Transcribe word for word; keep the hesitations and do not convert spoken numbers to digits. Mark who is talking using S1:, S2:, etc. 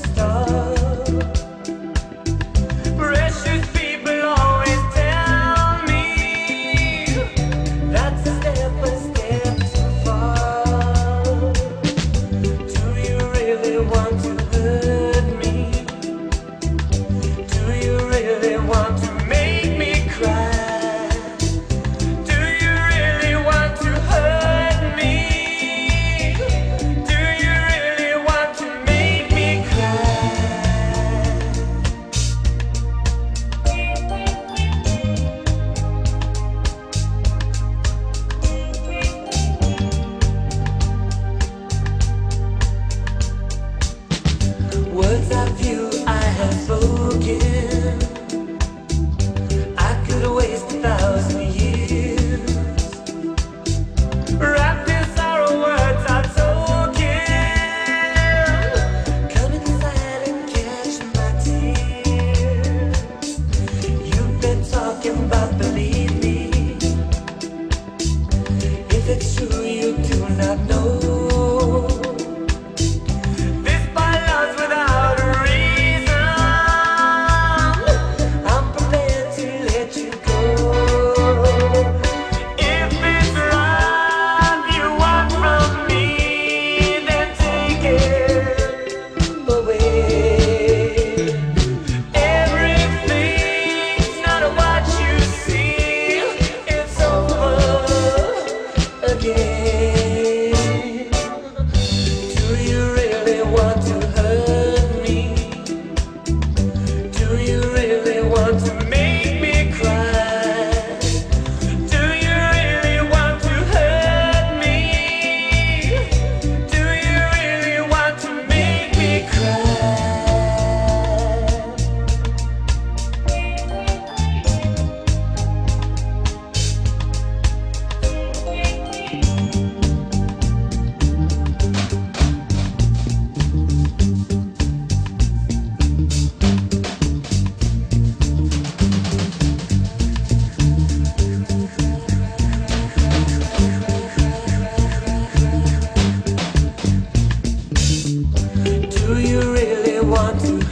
S1: Words of you I have spoken, I could waste a thousand years. Wrapped in sorrow, words are token. Come inside and catch my tears. You've been talking about, believe me, if it's true you do not know. Do you really want to